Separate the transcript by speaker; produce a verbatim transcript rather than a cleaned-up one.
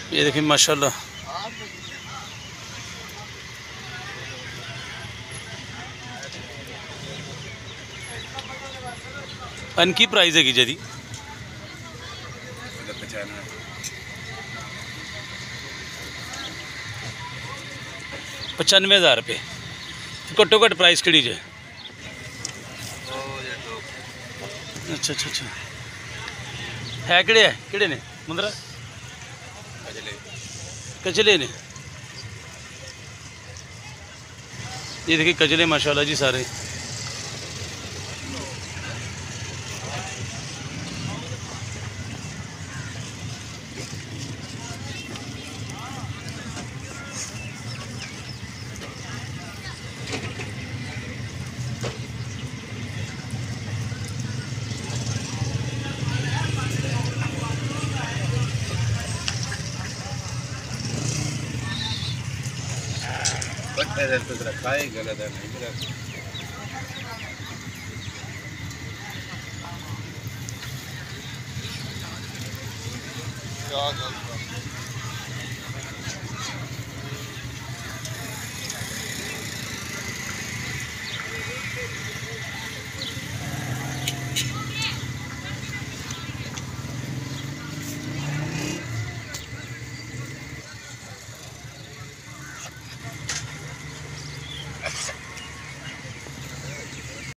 Speaker 1: ये देखिए माशाल्लाह। इनकी प्राइस है जी पचानवे हज़ार रुपये। घट्टो घट्ट प्राइस कड़ी जे? अच्छा अच्छा अच्छा है कि है कि ने मुंदरा कचले ने। ये देखिए कचले माशाल्लाह जी सारे।
Speaker 2: रखा है गलत है नहीं